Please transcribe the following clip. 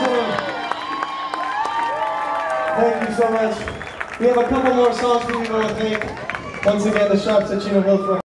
Thank you so much. We have a couple more songs for you to thank. Once again, the Shops at Chino Hills for